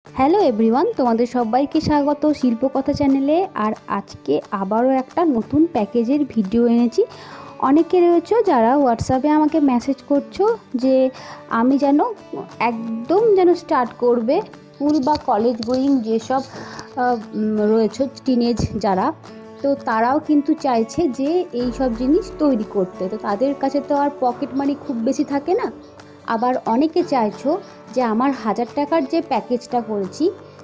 Hello everyone, তোমাদের সবাইকে স্বাগত শিল্পকথা চ্যানেলে। আর আজকে আবারও একটা নতুন প্যাকেজের ভিডিও এনেছি। অনেকে রয়েছে যারা হোয়াটসঅ্যাপে আমাকে মেসেজ করছো যে আমি একদম স্টার্ট করবে স্কুল বা কলেজ গোয়িং যেসব রয়েছে টিনেজ যারা, তো তারাও কিন্তু চাইছে যে এই সব জিনিস তৈরি করতে। তো তাদের কাছে তো আর পকেট মানি খুব বেশি থাকে না। আবার অনেকে চাইছো যে আমার 1000 টাকার যে প্যাকেজটা করেছি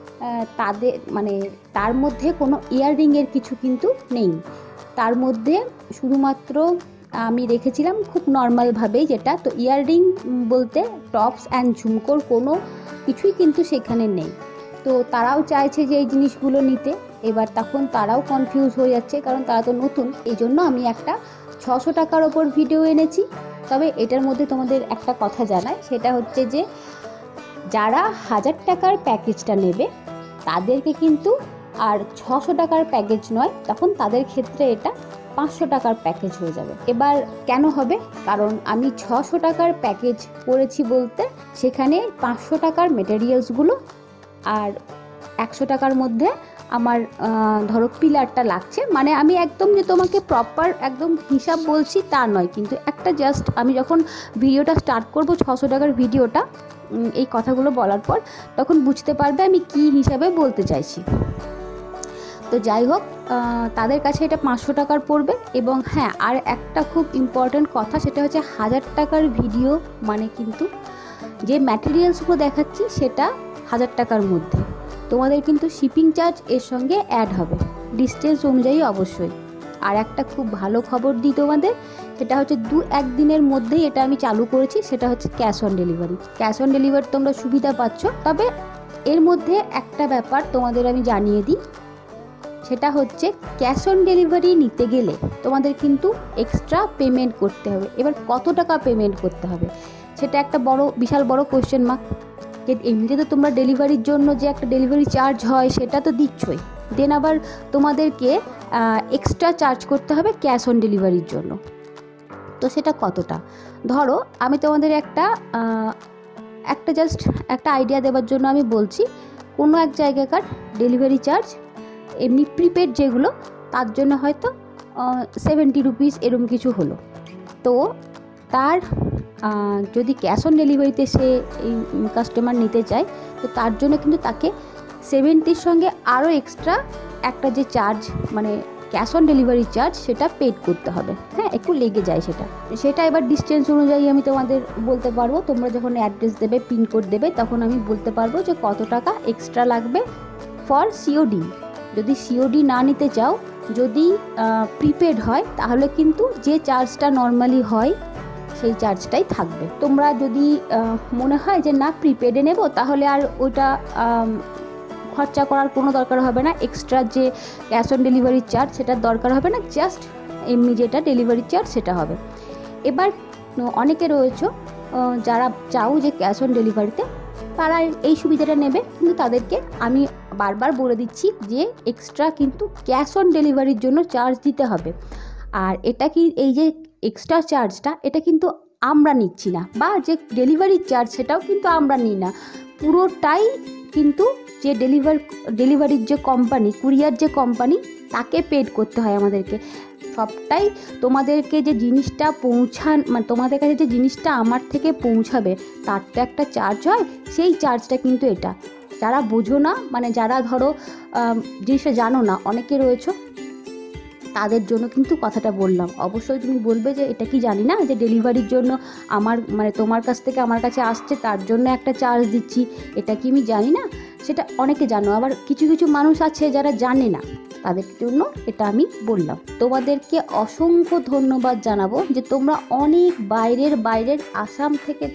তার মধ্যে কোনো ইয়াররিংয়ের কিছু কিন্তু নেই। তার মধ্যে শুধুমাত্র আমি রেখেছিলাম খুব নর্মালভাবেই, যেটা তো ইয়াররিং বলতে টপস অ্যান্ড ঝুমকোর কোনো কিছুই কিন্তু সেখানে নেই। তো তারাও চাইছে যে এই জিনিসগুলো নিতে। এবার তখন তারাও কনফিউজ হয়ে যাচ্ছে, কারণ তারা তো নতুন। এই জন্য আমি একটা 600 টাকার ওপর ভিডিও এনেছি। তবে এটার মধ্যে তোমাদের একটা কথা জানাই, সেটা হচ্ছে যে যারা 1000 টাকার প্যাকেজটা নেবে তাদেরকে কিন্তু আর 600 টাকার প্যাকেজ নয়, তখন তাদের ক্ষেত্রে এটা 500 টাকার প্যাকেজ হয়ে যাবে। এবার কেন হবে? কারণ আমি 600 টাকার প্যাকেজ করেছি বলতে সেখানে 500 টাকার মেটেরিয়ালসগুলো আর 100 টাকার মধ্যে আমার ধরো পিলারটা লাগছে। মানে আমি একদম যে তোমাকে প্রপার একদম হিসাব বলছি তা নয়, কিন্তু একটা জাস্ট আমি যখন ভিডিওটা স্টার্ট করব 600 টাকার ভিডিওটা, এই কথাগুলো বলার পর তখন বুঝতে পারবে আমি কি হিসাবে বলতে চাইছি। তো যাই হোক, তাদের কাছে এটা 500 টাকার পড়বে। এবং হ্যাঁ, আর একটা খুব ইম্পর্ট্যান্ট কথা, সেটা হচ্ছে 1000 টাকার ভিডিও মানে কিন্তু যে ম্যাটেরিয়ালসগুলো দেখাচ্ছি সেটা 1000 টাকার মধ্যে। তোমাদের কিন্তু শিপিং চার্জ এর সঙ্গে অ্যাড হবে ডিস্টেন্স অনুযায়ী অবশ্যই। আর একটা খুব ভালো খবর দিই তোমাদের, সেটা হচ্ছে 2-1 দিনের মধ্যেই এটা আমি চালু করেছি, সেটা হচ্ছে cash on delivery. Cash on delivery তোমরা সুবিধা পাচ্ছ। তবে এর মধ্যে একটা ব্যাপার তোমাদের আমি জানিয়ে দিই, সেটা হচ্ছে ক্যাশ অন ডেলিভারি নিতে গেলে তোমাদের কিন্তু এক্সট্রা পেমেন্ট করতে হবে। এবার কত টাকা পেমেন্ট করতে হবে সেটা একটা বিশাল বড় কোয়েশ্চেন মার্ক। যে এমনিতে তো তোমরা ডেলিভারির জন্য যে একটা ডেলিভারি চার্জ হয় সেটা তো দিচ্ছই, দেন আবার তোমাদেরকে এক্সট্রা চার্জ করতে হবে ক্যাশ অন ডেলিভারির জন্য। তো সেটা কতটা? ধরো আমি তোমাদের একটা জাস্ট একটা আইডিয়া দেওয়ার জন্য আমি বলছি, কোনো এক জায়গাকার ডেলিভারি চার্জ এমনি প্রিপেড যেগুলো, তার জন্য হয়তো 70 রুপিস এরকম কিছু হলো। তো তার যদি ক্যাশ অন ডেলিভারিতে সে এই কাস্টমার নিতে চায়, তো তার জন্য কিন্তু তাকে 70-র সঙ্গে আরও এক্সট্রা একটা যে চার্জ, মানে ক্যাশ অন ডেলিভারি চার্জ, সেটা পেড করতে হবে। হ্যাঁ, একটু লেগে যায় সেটা এবার ডিস্টেন্স অনুযায়ী আমি তোমাদের বলতে পারবো। তোমরা যখন অ্যাড্রেস দেবে, পিনকোড দেবে, তখন আমি বলতে পারবো যে কত টাকা এক্সট্রা লাগবে ফর সিওডি। যদি সিওডি না নিতে চাও, যদি প্রিপেড হয়, তাহলে কিন্তু যে চার্জটা নর্মালি হয় সেই চার্জটাই থাকবে। তোমরা যদি মনে হয় যে না প্রিপেডে নেব, তাহলে আর ওইটা খরচা করার কোনো দরকার হবে না। এক্সট্রা যে ক্যাশ অন ডেলিভারি চার্জ সেটার দরকার হবে না, জাস্ট এমনি যেটা ডেলিভারি চার্জ সেটা হবে। এবার অনেকে রয়েছে যারা চাও যে ক্যাশ অন ডেলিভারিতে, তারা এই সুবিধাটা নেবে, কিন্তু তাদেরকে আমি বারবার বলে দিচ্ছি যে এক্সট্রা কিন্তু ক্যাশ অন ডেলিভারির জন্য চার্জ দিতে হবে। আর এটা কি, এই যে এক্সট্রা চার্জটা, এটা কিন্তু আমরা নিচ্ছি না, বা যে ডেলিভারি চার্জ সেটাও কিন্তু আমরা নিই না। পুরোটাই কিন্তু যে ডেলিভারির যে কোম্পানি, কুরিয়ার যে কোম্পানি, তাকে পেড করতে হয় আমাদেরকে। সবটাই তোমাদেরকে যে জিনিসটা মানে তোমাদের কাছে যে জিনিসটা আমার থেকে পৌঁছাবে, তার তো একটা চার্জ হয়, সেই চার্জটা কিন্তু এটা। যারা বোঝো না, মানে যারা ধরো জিনিসটা জানো না, অনেকে রয়েছে, তাদের জন্য কিন্তু কথাটা বললাম। অবশ্যই তুমি বলবে যে এটা কি জানি না যে ডেলিভারির জন্য আমার মানে তোমার কাছ থেকে আমার কাছে আসছে, তার জন্য একটা চার্জ দিচ্ছি, এটা কি আমি জানি না? সেটা অনেকে জানো, আবার কিছু কিছু মানুষ আছে যারা জানে না, তাদের জন্য এটা আমি বললাম। তোমাদেরকে অসংখ্য ধন্যবাদ জানাবো যে তোমরা অনেক বাইরের আসাম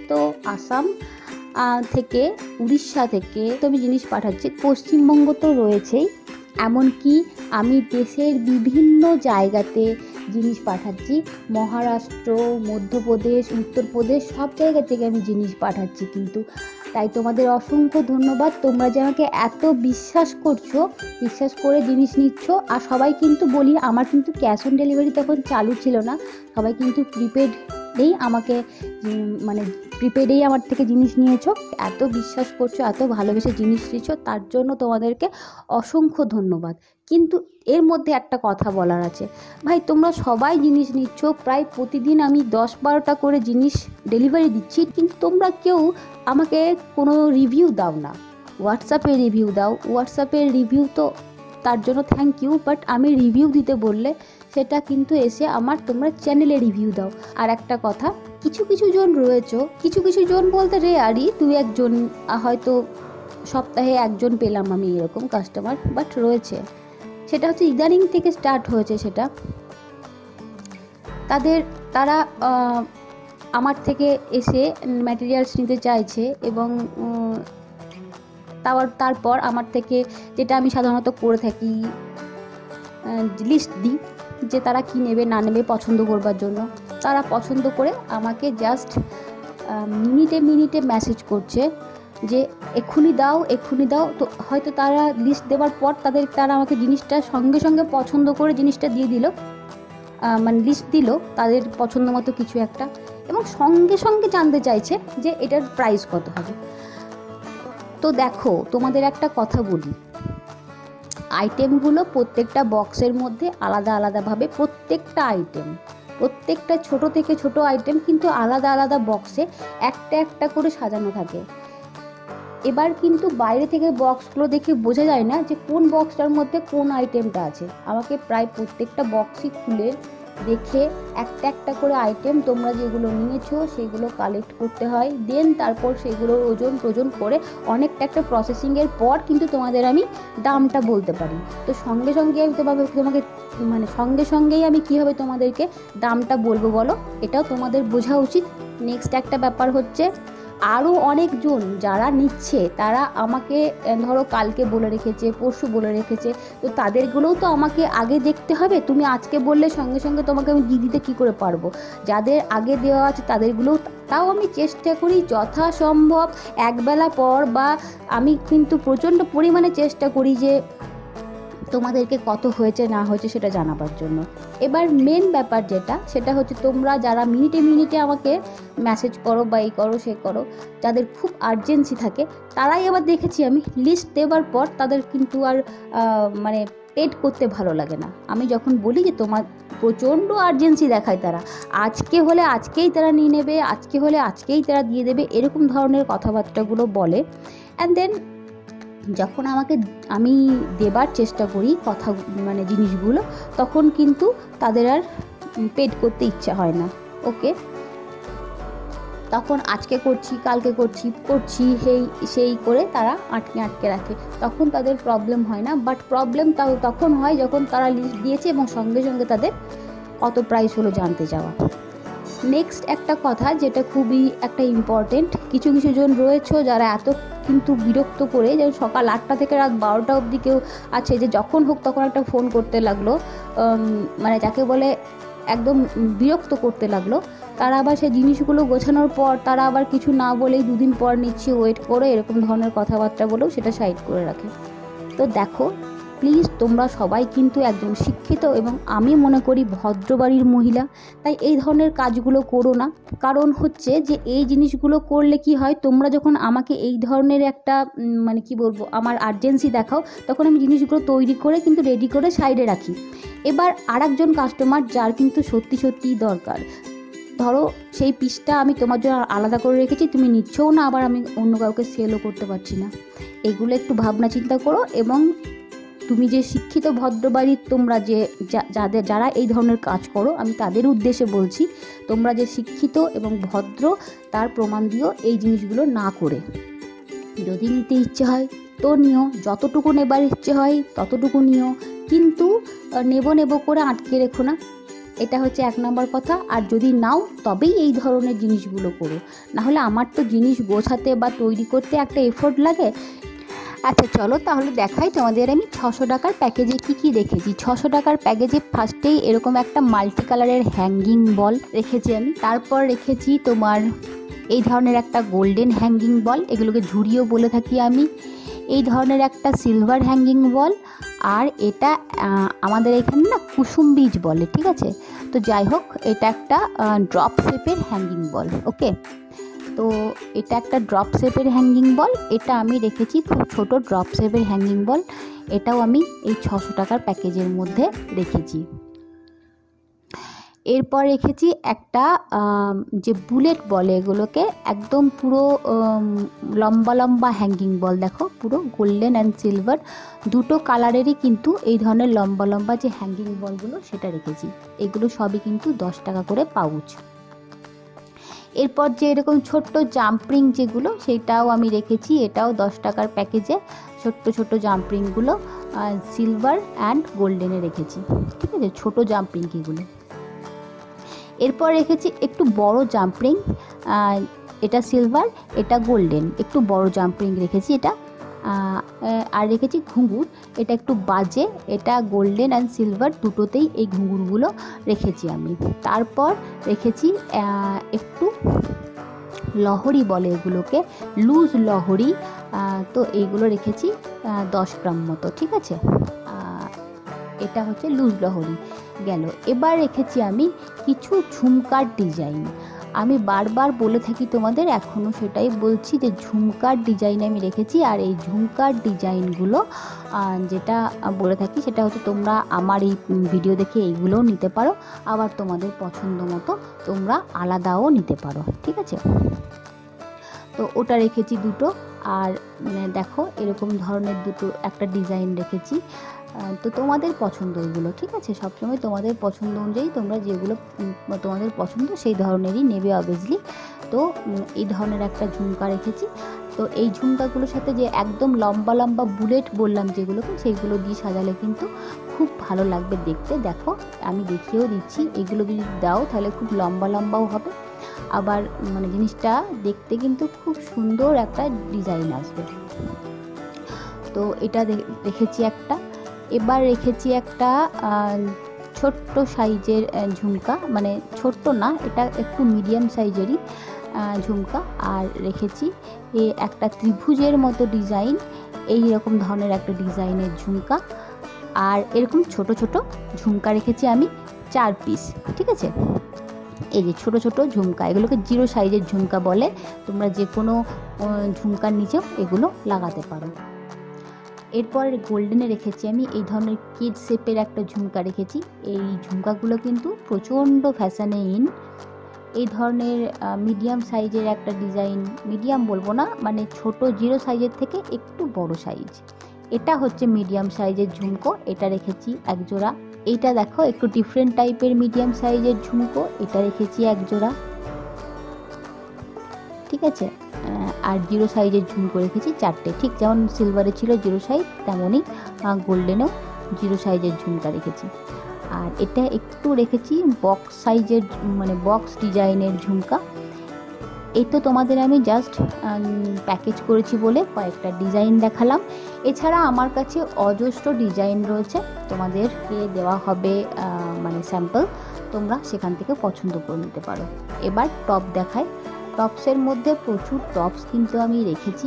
থেকে, উড়িষ্যা থেকে তো আমি জিনিস পাঠাচ্ছি, পশ্চিমবঙ্গ তো রয়েছেই, এমনকি আমি দেশের বিভিন্ন জায়গাতে জিনিস পাঠাচ্ছি। মহারাষ্ট্র, মধ্যপ্রদেশ, উত্তরপ্রদেশ, সব জায়গা থেকে আমি জিনিস পাঠাচ্ছি। কিন্তু তাই তোমাদের অসংখ্য ধন্যবাদ, তোমরা যে আমাকে এত বিশ্বাস করে জিনিস নিচ্ছ। আর সবাই কিন্তু বলি, আমার কিন্তু ক্যাশ অন ডেলিভারি তখন চালু ছিল না, সবাই কিন্তু প্রিপেড এই আমাকে মানে প্রিপেডেই আমার থেকে জিনিস নিয়েছো, এত বিশ্বাস করছো, এত ভালোবেসে জিনিস দিচ্ছো, তার জন্য তোমাদেরকে অসংখ্য ধন্যবাদ। কিন্তু এর মধ্যে একটা কথা বলার আছে, ভাই তোমরা সবাই জিনিস নিচ্ছ, প্রায় প্রতিদিন আমি 10-12টা করে জিনিস ডেলিভারি দিচ্ছি, কিন্তু তোমরা কেউ আমাকে কোনো রিভিউ দাও না। হোয়াটসঅ্যাপে রিভিউ দাও, হোয়াটসঅ্যাপের রিভিউ তো তার জন্য থ্যাংক ইউ, বাট আমি রিভিউ দিতে বললে সেটা কিন্তু এসে আমার তোমরা চ্যানেলে রিভিউ দাও। আর একটা কথা, কিছু কিছু জন রয়েছে, কিছু কিছু জন বলতে রেয়ারই, 2-1 হয়তো সপ্তাহে 1 পেলাম আমি এরকম কাস্টমার, বাট রয়েছে। সেটা হচ্ছে ইদানিং থেকে স্টার্ট হয়েছে সেটা। তারা আমার থেকে এসে ম্যাটেরিয়ালস নিতে চাইছে এবং তারপর আমার থেকে, যেটা আমি সাধারণত করে থাকি, লিস্ট দিই যে তারা কি নেবে না নেবে পছন্দ করবার জন্য। তারা পছন্দ করে আমাকে জাস্ট মিনিটে মেসেজ করছে যে এক্ষুনি দাও। তো হয়তো তারা লিস্ট দেওয়ার পর তারা আমাকে জিনিসটা সঙ্গে সঙ্গে পছন্দ করে জিনিসটা দিয়ে দিল, মানে লিস্ট দিল তাদের পছন্দ মতো কিছু একটা, এবং সঙ্গে সঙ্গে জানতে চাইছে যে এটার প্রাইস কত হবে। তো দেখো, তোমাদের একটা কথা বলি, আইটেমগুলো প্রত্যেকটা বক্সের মধ্যে আলাদা আলাদাভাবে, প্রত্যেকটা ছোট থেকে ছোট আইটেম কিন্তু আলাদা আলাদা বক্সে একটা একটা করে সাজানো থাকে। এবার কিন্তু বাইরে থেকে বক্সগুলো দেখে বোঝা যায় না যে কোন বক্সটার মধ্যে কোন আইটেমটা আছে। আমাকে প্রায় প্রত্যেকটা বক্সই খুলে দেখে একটা একটা করে আইটেম তোমরা যেগুলো নিয়েছো সেগুলো কালেক্ট করতে হয়, দেন তারপর সেগুলো ওজন করে অনেকটা একটা প্রসেসিংয়ের পর কিন্তু তোমাদের আমি দামটা বলতে পারি। তো সঙ্গে সঙ্গে আমি তোমাকে মানে সঙ্গে সঙ্গেই আমি কীভাবে তোমাদেরকে দামটা বলবো বলো, এটাও তোমাদের বোঝা উচিত। নেক্সট একটা ব্যাপার হচ্ছে, আরও অনেকজন যারা নিচ্ছে তারা আমাকে ধরো কালকে বলে রেখেছে, পরশু বলে রেখেছে, তো তাদেরগুলোও তো আমাকে আগে দেখতে হবে। তুমি আজকে বললে সঙ্গে সঙ্গে তোমাকে আমি দিয়ে দিতে কী করে পারবো? যাদের আগে দেওয়া আছে তাদেরগুলোও, তাও আমি চেষ্টা করি যথাসম্ভব একবেলা পর, বা আমি কিন্তু প্রচণ্ড পরিমাণে চেষ্টা করি যে তোমাদেরকে কত হয়েছে না হয়েছে সেটা জানাবার জন্য। এবার মেন ব্যাপার যেটা, সেটা হচ্ছে তোমরা যারা মিনিটে আমাকে মেসেজ করো বা এই করো সে করো, যাদের খুব আর্জেন্সি থাকে, তারাই আবার দেখেছি আমি লিস্ট দেওয়ার পর তাদের কিন্তু আর মানে পেড করতে ভালো লাগে না। আমি যখন বলি যে তোমার প্রচণ্ড আর্জেন্সি দেখায়, তারা আজকে হলে আজকেই তারা নিয়ে নেবে, আজকে হলে আজকেই তারা দিয়ে দেবে, এরকম ধরনের কথাবার্তাগুলো বলে। অ্যান্ড দেন যখন আমি দেবার চেষ্টা করি মানে জিনিসগুলো, তখন কিন্তু তাদের আর পেড করতে ইচ্ছা হয় না। ওকে, তখন আজকে করছি কালকে করছি সেই করে তারা আটকে রাখে, তখন তাদের প্রবলেম হয় না। বাট প্রবলেম তখন হয় যখন তারা লিস্ট দিয়েছে এবং সঙ্গে সঙ্গে তাদের কত প্রাইস হলো জানতে যাওয়া। নেক্সট একটা কথা যেটা খুবই একটা ইম্পর্টেন্ট, কিছু জন রয়েছে যারা এত কিন্তু বিরক্ত করে, যেমন সকাল 8টা থেকে রাত 12টা অবধি কেউ আছে যে যখন হোক তখন একটা ফোন করতে লাগলো, মানে যাকে বলে একদম বিরক্ত করতে লাগলো। তারা আবার সেই জিনিসগুলো গোছানোর পর তারা আবার কিছু না বলেই 2 দিন পর নিচ্ছি, ওয়েট করো, এরকম ধরনের কথাবার্তা বলেও সেটা সাইড করে রাখে। তো দেখো প্লিজ, তোমরা সবাই কিন্তু একজন শিক্ষিত এবং আমি মনে করি ভদ্রবাড়ির মহিলা, তাই এই ধরনের কাজগুলো করো না। কারণ হচ্ছে যে এই জিনিসগুলো করলে কি হয়, তোমরা যখন আমাকে এই ধরনের একটা মানে কি বলবো, আমার আর্জেন্সি দেখাও, তখন আমি জিনিসগুলো তৈরি করে কিন্তু রেডি করে সাইডে রাখি। এবার আরেকজন কাস্টমার যার কিন্তু সত্যিই দরকার, ধরো সেই পিসটা আমি তোমার জন্য আলাদা করে রেখেছি, তুমি নিচ্ছও না, আবার আমি অন্য কাউকে সেলও করতে পারছি না। এগুলো একটু ভাবনা চিন্তা করো। এবং তুমি যে শিক্ষিত ভদ্রবাড়ির, তোমরা যারা এই ধরনের কাজ করো, আমি তাদের উদ্দেশ্যে বলছি, তোমরা যে শিক্ষিত এবং ভদ্র তার প্রমাণ দিও এই জিনিসগুলো না করে। যদি নিতে ইচ্ছে হয় তো নিও, যতটুকু নেবার ইচ্ছে হয় ততটুকু নিও, কিন্তু নেব করে আটকে রেখো না। এটা হচ্ছে 1 নম্বর কথা। আর যদি নাও তবেই এই ধরনের জিনিসগুলো করো, নাহলে আমার তো জিনিস গোছাতে বা তৈরি করতে একটা এফোর্ট লাগে। আচ্ছা চলো তাহলে দেখাই তোমাদের আমি 600 টাকার প্যাকেজে কি রেখেছি। 600 টাকার প্যাকেজে ফার্স্টেই এরকম একটা মাল্টি কালারের হ্যাঙ্গিং বল রেখেছি আমি, তারপর রেখেছি তোমার এই ধরনের একটা গোল্ডেন হ্যাঙ্গিং বল, এগুলোকে ঝুড়িও বলে থাকি আমি, এই ধরনের একটা সিলভার হ্যাঙ্গিং বল, আর এটা আমাদের এখানে না কুসুম বীজ বলে, ঠিক আছে। তো যাই হোক, এটা একটা ড্রপ শেপের হ্যাঙ্গিং বল। ওকে, তো এটা একটা ড্রপ শেপের হ্যাঙ্গিং বল। এটা আমি রেখেছি খুব ছোট ড্রপ শেপের হ্যাঙ্গিং বল। এটাও আমি এই 600 টাকার প্যাকেজের মধ্যে রেখেছি। এরপর রেখেছি একটা যে বুলেট বলে এগুলোকে, একদম পুরো লম্বা লম্বা হ্যাঙ্গিং বল। দেখো, পুরো গোল্ডেন অ্যান্ড সিলভার দুটো কালারেরই কিন্তু এই ধরনের লম্বা লম্বা যে হ্যাঙ্গিং বলগুলো সেটা রেখেছি। এগুলো সবই কিন্তু 10 টাকা করে পাউচ। এরপর যে এরকম ছোট্ট জাম্পরিং যেগুলো, সেটাও আমি রেখেছি। এটাও 10 টাকার প্যাকেজে ছোট্ট ছোট্ট জাম্পরিংগুলো সিলভার অ্যান্ড গোল্ডেনে রেখেছি। ঠিক আছে, ছোট জাম্পরিং এগুলো। এরপর রেখেছি একটু বড় জাম্পরিং, এটা সিলভার, এটা গোল্ডেন, একটু বড় জাম্পরিং রেখেছি এটা। আর রেখেছি ঘুঙুর, এটা একটু বাজে, এটা গোল্ডেন অ্যান্ড সিলভার দুটোতেই এই ঘুঙুরগুলো রেখেছি আমি। তারপর রেখেছি একটু লহরি বলে এগুলোকে, লুজ লহরি, তো এইগুলো রেখেছি 10 গ্রাম মতো। ঠিক আছে, এটা হচ্ছে লুজ লহরি গেল। এবার রেখেছি আমি কিছু ঝুমকার ডিজাইন। আমি বারবার বলে থাকি তোমাদের, এখনও সেটাই বলছি যে ঝুমকার ডিজাইন আমি রেখেছি। আর এই ঝুমকার ডিজাইনগুলো যেটা বলে থাকি সেটা হচ্ছে তোমরা আমার এই ভিডিও দেখে এইগুলোও নিতে পারো, আবার তোমাদের পছন্দ মতো তোমরা আলাদাও নিতে পারো। ঠিক আছে, তো ওটা রেখেছি দুটো। আর দেখো এরকম ধরনের দুটো একটা ডিজাইন রেখেছি। তো তোমাদের পছন্দ এগুলো। ঠিক আছে, সবসময় তোমাদের পছন্দ অনুযায়ী তোমরা যেগুলো তোমাদের পছন্দ সেই ধরনেরই নেবে অবভিয়াসলি। তো এই ধরনের একটা ঝুমকা রেখেছি। তো এই ঝুমকাগুলোর সাথে যে একদম লম্বা লম্বা বুলেট বললাম যেগুলোকে, সেইগুলো দিয়ে সাজালে কিন্তু খুব ভালো লাগবে দেখতে। দেখো আমি দেখিয়েও দিচ্ছি, এগুলো যদি দাও তাহলে খুব লম্বা লম্বাও হবে, আবার জিনিসটা দেখতে কিন্তু খুব সুন্দর একটা ডিজাইন আসবে। তো এটা রেখেছি একটা। এবার রেখেছি একটা ছোট্ট সাইজের ঝুমকা, ছোট্ট না, এটা একটু মিডিয়াম সাইজেরই ঝুমকা। আর রেখেছি একটা ত্রিভুজের মতো ডিজাইন, এই রকম ধরনের একটা ডিজাইনের ঝুমকা। আর এরকম ছোট ছোট ঝুমকা রেখেছি আমি 4 পিস। ঠিক আছে, এই যে ছোট ছোট ঝুমকা, এগুলোকে 0 সাইজের ঝুমকা বলে। তোমরা যে কোনো ঝুমকার নিচেও এগুলো লাগাতে পারো। এরপর গোল্ডেনে রেখেছি আমি এই ধরনের কিড শেপের একটা ঝুমকা রেখেছি। এই ঝুমকাগুলো কিন্তু প্রচণ্ড ফ্যাশনে ইন। এই ধরনের মিডিয়াম সাইজের একটা ডিজাইন, মিডিয়াম বলবো না, ছোট 0 সাইজের থেকে একটু বড় সাইজ, এটা হচ্ছে মিডিয়াম সাইজের ঝুমকো। এটা রেখেছি এক জোড়া। এইটা দেখো একটু ডিফারেন্ট টাইপের মিডিয়াম সাইজের ঝুমকো, এটা রেখেছি এক জোড়া। ঠিক আছে, আর 0 সাইজের ঝুমকো রেখেছি 4টে। ঠিক যেমন সিলভারে ছিল 0 সাইজ, তেমনই গোল্ডেনেও 0 সাইজের ঝুমকা রেখেছি। আর এটা একটু রেখেছি বক্স সাইজের, বক্স ডিজাইনের ঝুমকা। এই তো তোমাদের আমি জাস্ট প্যাকেজ করেছি বলে কয়েকটা ডিজাইন দেখালাম। এছাড়া আমার কাছে অজস্র ডিজাইন রয়েছে, তোমাদেরকে দেওয়া হবে স্যাম্পল, তোমরা সেখান থেকে পছন্দ করে নিতে পারো। এবার টপ দেখায়। টপসের মধ্যে প্রচুর টপস কিন্তু আমি রেখেছি।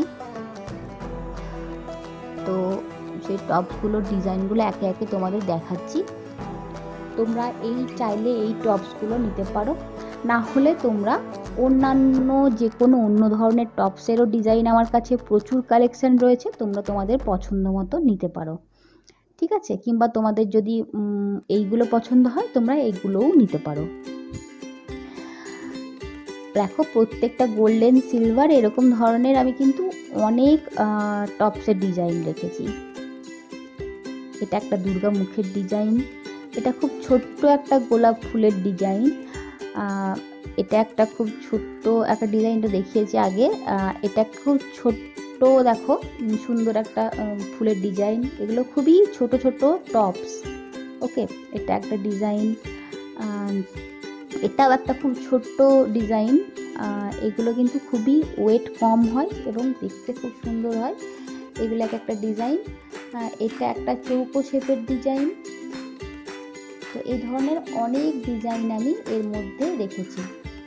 তো সেই টপসগুলোর ডিজাইনগুলো একে একে তোমাদের দেখাচ্ছি। তোমরা চাইলে এই টপসগুলো নিতে পারো, না হলে তোমরা অন্যান্য যে কোনো অন্য ধরনের টপসেরও ডিজাইন আমার কাছে প্রচুর কালেকশন রয়েছে, তোমরা তোমাদের পছন্দ মতো নিতে পারো। ঠিক আছে, কিংবা তোমাদের যদি এইগুলো পছন্দ হয় তোমরা এইগুলোও নিতে পারো। দেখো প্রত্যেকটা গোল্ডেন সিলভার এরকম ধরনের আমি কিন্তু অনেক টপসের ডিজাইন রেখেছি। এটা একটা দুর্গা মুখের ডিজাইন, এটা খুব ছোট্ট একটা গোলাপ ফুলের ডিজাইন, এটা একটা খুব ছোট্ট একটা ডিজাইনটা দেখিয়েছি আগে, এটা খুব ছোট্ট, দেখো সুন্দর একটা ফুলের ডিজাইন। এগুলো খুবই ছোট ছোট টপস। ওকে, এটা একটা ডিজাইন, এটাও একটা খুব ছোট্ট ডিজাইন। এগুলো কিন্তু খুবই ওয়েট কম হয় এবং দেখতে খুব সুন্দর হয়। এগুলো একটা ডিজাইন। এটা একটা চৌকো শেপের ডিজাইন। তো এই ধরনের অনেক ডিজাইন আমি এর মধ্যে রেখেছি।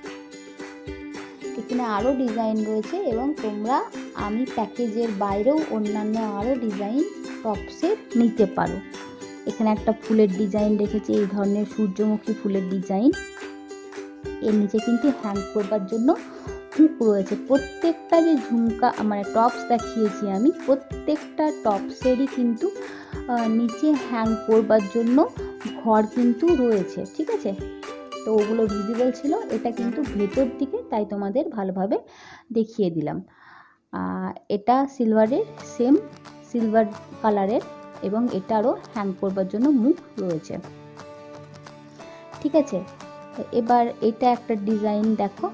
এখানে আরও ডিজাইন রয়েছে এবং তোমরা আমি প্যাকেজের বাইরেও অন্যান্য আরও ডিজাইন টপসের নিতে পারো। এখানে একটা ফুলের ডিজাইন রেখেছি, এই ধরনের সূর্যমুখী ফুলের ডিজাইন। এর নিচে কিন্তু হ্যাং করবার জন্য হুক রয়েছে। প্রত্যেকটা যে ঝুমকা মানে টপস দেখিয়েছি আমি, প্রত্যেকটা টপসেরই কিন্তু নিচে হ্যাং করবার জন্য ঘর কিন্তু রয়েছে, ঠিক আছে। তো ওগুলো ভিজিবল ছিল, এটা কিন্তু ভেতর দিকে, তাই তোমাদের ভালোভাবে দেখিয়ে দিলাম। এটা সিলভারের, সেম সিলভার কালারের, এবং এটারও হ্যাং করবার জন্য মুখ রয়েছে, ঠিক আছে। এবার এটা একটা ডিজাইন দেখো,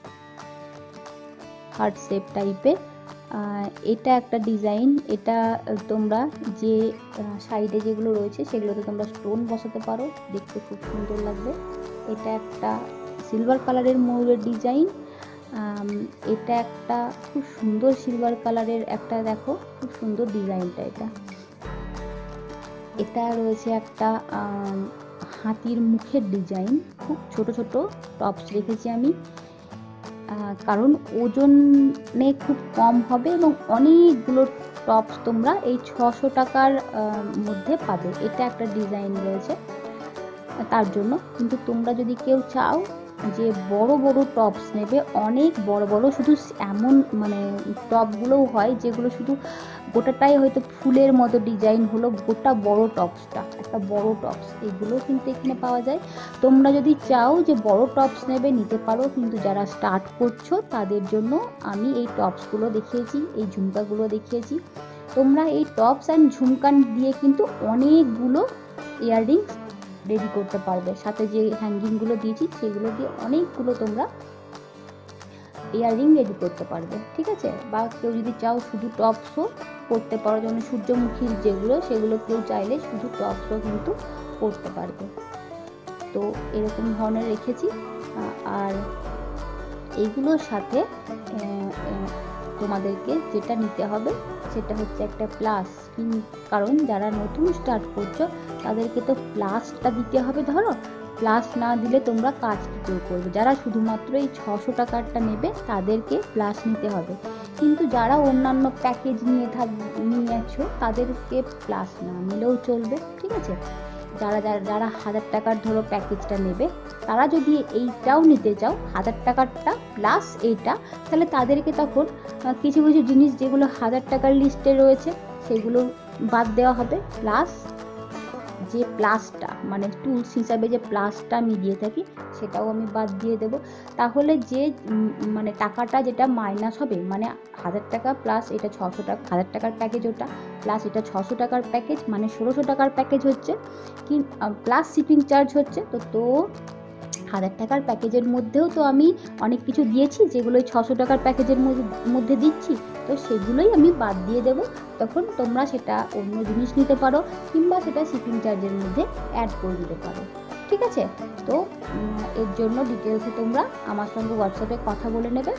হার্ট শেপ টাইপের। এটা একটা ডিজাইন, এটা তোমরা যে সাইডে যেগুলো রয়েছে সেগুলোতে তোমরা স্টোন বসাতে পারো, দেখতে খুব সুন্দর লাগবে। এটা একটা সিলভার কালারের ময়ূরের ডিজাইন। এটা একটা খুব সুন্দর সিলভার কালারের একটা, দেখো খুব সুন্দর ডিজাইনটা। এটা রয়েছে একটা হাতির মুখের ডিজাইন। খুব ছোট ছোট টপস রেখেছি আমি, কারণ ওজনে খুব কম হবে এবং অনেকগুলো টপস তোমরা এই 600 টাকার মধ্যে পাবে। এটা একটা ডিজাইন রয়েছে তার জন্য। কিন্তু তোমরা যদি কেউ চাও যে বড় বড় টপস নেবে, অনেক বড় বড়, শুধু এমন মানে টপগুলোও হয় যেগুলো শুধু গোটাটাই হয়তো ফুলের মতো ডিজাইন হলো, গোটা বড় টপসটা, একটা বড় টপস, এগুলো কিন্তু এখানে পাওয়া যায়। তোমরা যদি চাও যে বড় টপস নেবে, নিতে পারো। কিন্তু যারা স্টার্ট করছো তাদের জন্য আমি এই টপসগুলো দেখিয়েছি, এই ঝুমকাগুলো দেখিয়েছি। তোমরা এই টপস অ্যান্ড ঝুমকা দিয়ে কিন্তু অনেকগুলো ইয়াররিংস রেডি করতে পারবে। সাথে যে হ্যাঙ্গিংগুলো দিয়েছি সেগুলো দিয়ে অনেকগুলো তোমরা ইয়াররিং রেডি করতে পারবে, ঠিক আছে। বা কেউ যদি চাও শুধু টপসও করতে পারো, যেমন সূর্যমুখীর যেগুলো, সেগুলো কেউ চাইলে শুধু টপসও কিন্তু করতে পারবে। তো এরকম ধরনের রেখেছি। আর এইগুলোর সাথে তোমাদেরকে যেটা নিতে হবে সেটা হচ্ছে একটা প্লাস, কারণ যারা নতুন স্টার্ট করছো তাদেরকে তো প্লাসটা দিতে হবে। ধরো প্লাস না দিলে তোমরা কাজ কী করে করবে? যারা শুধুমাত্র এই 600 টাকারটা নেবে তাদেরকে প্লাস নিতে হবে, কিন্তু যারা অন্যান্য প্যাকেজ নিয়েছো তাদেরকে প্লাস না নিলেও চলবে, ঠিক আছে। যারা 1000 টাকার ধরো প্যাকেজটা নেবে, তারা যদি এইটাও নিতে চাও 1000 টাকারটা প্লাস এইটা, তাহলে তাদেরকে তখন কিছু কিছু জিনিস যেগুলো 1000 টাকার লিস্টে রয়েছে সেগুলো বাদ দেওয়া হবে। প্লাস যে প্লাসটা মানে টুলস হিসাবে যে প্লাসটা আমি দিয়ে থাকি সেটাও আমি বাদ দিয়ে দেব। তাহলে যে মানে টাকাটা যেটা মাইনাস হবে, মানে 1000 টাকা প্লাস এটা 600 টাকা, 1000 টাকার প্যাকেজ ওটা, প্লাস এটা 600 টাকার প্যাকেজ, মানে 1600 টাকার প্যাকেজ হচ্ছে কি, প্লাস শিপিং চার্জ হচ্ছে। তো 1000 টাকার প্যাকেজের মধ্যেও তো আমি অনেক কিছু দিয়েছি যেগুলো 600 টাকার প্যাকেজের মধ্যে দিচ্ছি, তো সেগুলোই আমি বাদ দিয়ে দেবো। তখন তোমরা সেটা অন্য জিনিস নিতে পারো, কিংবা সেটা শিপিং চার্জের মধ্যে অ্যাড করে দিতে পারো, ঠিক আছে। তো এর জন্য ডিটেলসে তোমরা আমার সঙ্গে হোয়াটসঅ্যাপে কথা বলে নেবে।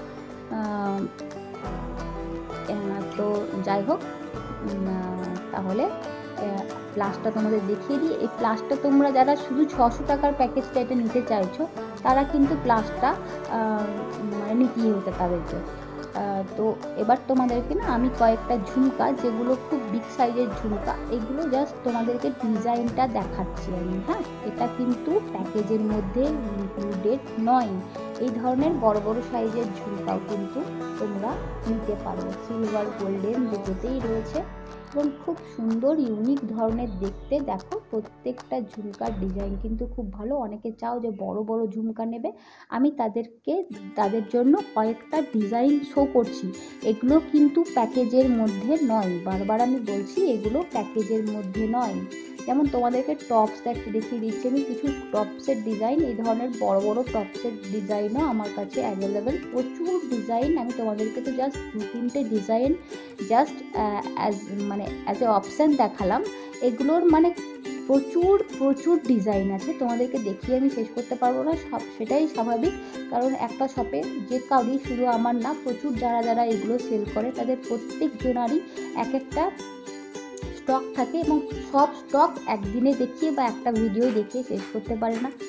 তো যাই হোক, তাহলে প্লাসটা তোমাদের দেখিয়ে দিই। এই প্লাসটা তোমরা যারা শুধু 600 টাকার প্যাকেজটা এটা নিতে চাইছো, তারা কিন্তু প্লাসটা মানে নিতেই হতে তাদেরকে। তো এবার তোমাদেরকে না আমি কয়েকটা ঝুমকা, যেগুলো খুব বিগ সাইজের ঝুমকা, এগুলো জাস্ট তোমাদেরকে ডিজাইনটা দেখাচ্ছি আমি, হ্যাঁ। এটা কিন্তু প্যাকেজের মধ্যে ইনক্লুডেড নয়। এই ধরনের বড় বড় সাইজের ঝুমকাও কিন্তু তোমরা নিতে পারো, সিলভার গোল্ডেন দুটোতেই রয়েছে এবং খুব সুন্দর ইউনিক ধরনের দেখতে। দেখো প্রত্যেকটা ঝুমকার ডিজাইন কিন্তু খুব ভালো। অনেকে চাও যে বড় বড় ঝুমকা নেবে, আমি তাদের জন্য কয়েকটা ডিজাইন শো করছি। এগুলো কিন্তু প্যাকেজের মধ্যে নয়, বারবার আমি বলছি এগুলো প্যাকেজের মধ্যে নয়। যেমন তোমাদেরকে টপস দেখিয়ে দিচ্ছি আমি কিছু টপসের ডিজাইন। এই ধরনের বড় বড় টপসের ডিজাইনও আমার কাছে অ্যাভেলেবেল, প্রচুর ডিজাইন। আমি তোমাদেরকে তো জাস্ট 2-3টে design just as a option দেখালাম। এগুলোর মানে প্রচুর ডিজাইন আছে, তোমাদেরকে দেখিয়ে আমি শেষ করতে পারবো না, সেটাই স্বাভাবিক। কারণ একটা শপে যে কাউরি, শুধু আমার না, প্রচুর যারা এগুলো সেল করে তাদের প্রত্যেকজনারই এক একটা স্টক থাকে এবং সব স্টক একদিনে দেখিয়ে বা একটা ভিডিও দেখিয়ে শেষ করতে পারে না।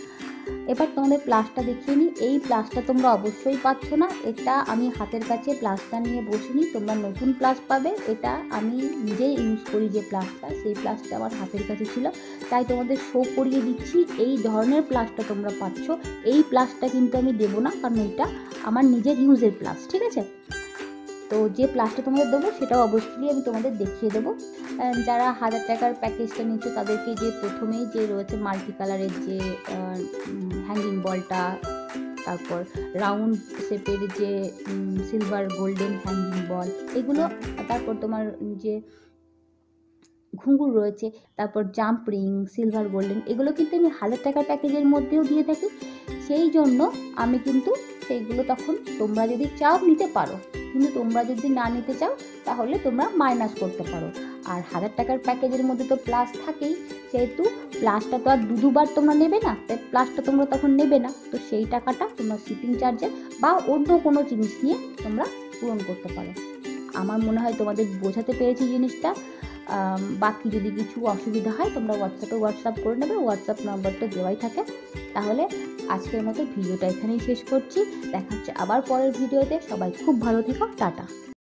এবার তোমাদের প্লাসটা দেখিয়ে নিই। এই প্লাসটা তোমরা অবশ্যই পাচ্ছ না, এটা আমি হাতের কাছে প্লাসটা নিয়ে বসিনি, তোমরা নতুন প্লাস পাবে। এটা আমি নিজেই ইউজ করি যে প্লাসটা, সেই প্লাসটা আমার হাতের কাছে ছিল, তাই তোমাদের শো করিয়ে দিচ্ছি। এই ধরনের প্লাসটা তোমরা পাচ্ছ, এই প্লাসটা কিন্তু আমি দেবো না, কারণ এটা আমার নিজের ইউজের প্লাস, ঠিক আছে। তো যে প্লাসটা তোমাদের দেবো সেটাও অবশ্যই আমি তোমাদের দেখিয়ে দেবো। যারা 1000 টাকার প্যাকেজটা নিচ্ছ তাদেরকে যে প্রথমেই যে রয়েছে মাল্টি কালারের যে হ্যাঙ্গিং বলটা, তারপর রাউন্ড শেপের যে সিলভার গোল্ডেন হ্যাঙ্গিং বল এগুলো, তারপর তোমার যে ঘুঙুর রয়েছে, তারপর জাম্প রিং সিলভার গোল্ডেন, এগুলো কিন্তু আমি 1000 টাকার প্যাকেজের মধ্যেও দিয়ে থাকি। সেই জন্য আমি কিন্তু সেইগুলো তখন তোমরা যদি চাও নিতে পারো, কিন্তু তোমরা যদি না নিতে চাও তাহলে তোমরা মাইনাস করতে পারো। আর 1000 টাকার প্যাকেজের মধ্যে তো প্লাস থাকেই, সেহেতু প্লাসটা তো আর দুবার তোমরা নেবে না, তাই প্লাসটা তোমরা তখন নেবে না, তো সেই টাকাটা তোমরা শিপিং চার্জের বা অন্য কোনো জিনিস নিয়ে তোমরা পূরণ করতে পারো। আমার মনে হয় তোমাদের বোঝাতে পেরেছি জিনিসটা। বাকি যদি কিছু অসুবিধা হয় তোমরা হোয়াটসঅ্যাপ করে নেবে, হোয়াটসঅ্যাপ নাম্বার তো দেওয়াই থাকে। তাহলে আজকের মতো ভিডিওটা এখানেই শেষ করছি, দেখা হচ্ছে আবার পরের ভিডিওতে। সবাই খুব ভালো থেকো, টাটা।